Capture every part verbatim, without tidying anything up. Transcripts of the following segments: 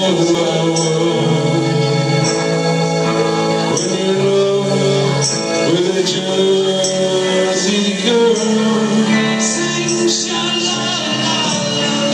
of my world. When you're in love with a Jersey girl, sing sha-la-la-la-la,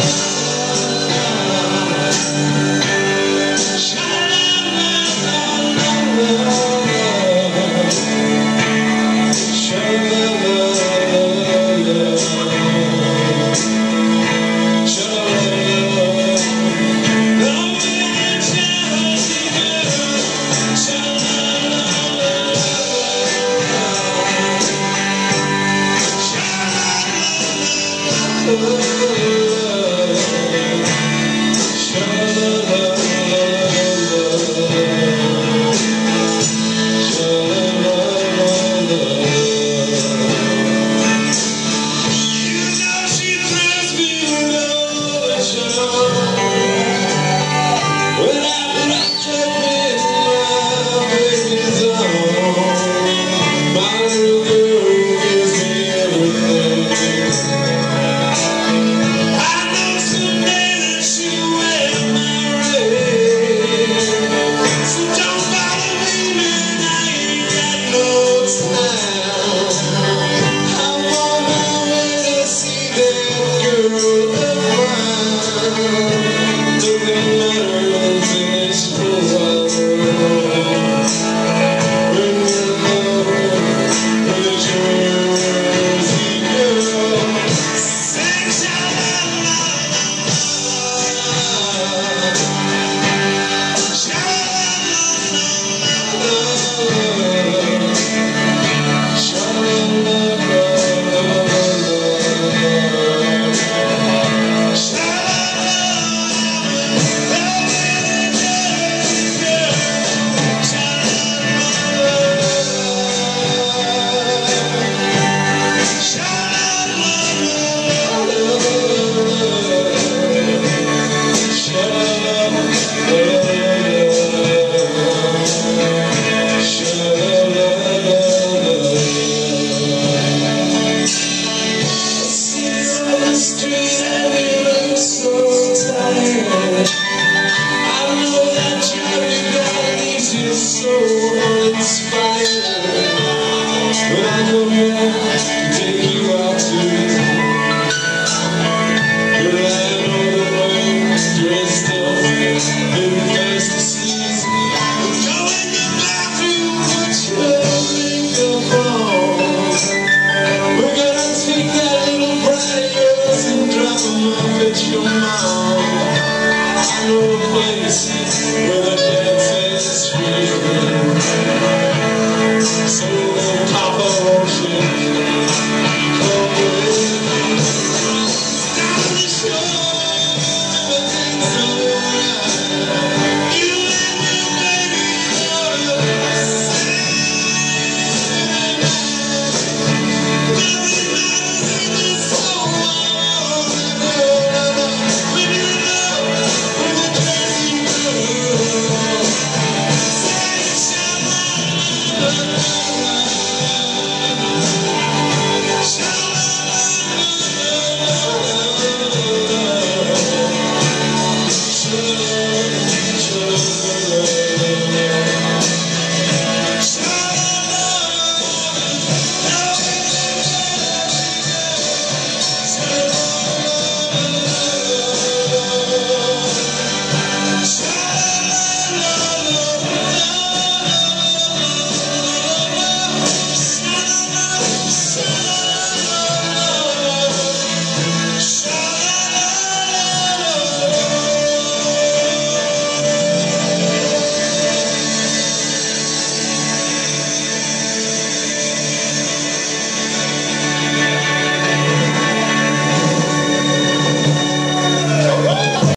when I come here to take you out to your land on the road, dressed up in fantasies. Go in the bathroom, put your makeup on. We're gonna take that little brat of yours and drop him off at your mom.